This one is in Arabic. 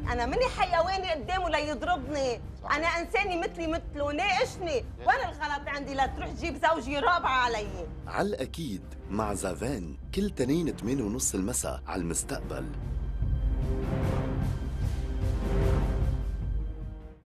انا ماني حيواني قدامه ليضربني. صح. انا انساني مثلي مثله، ناقشني. وين الغلط عندي لتروح تجيب زوجي رابعه علي؟ على الأكيد مع زافان كل تنين 8:30 المساء على المستقبل.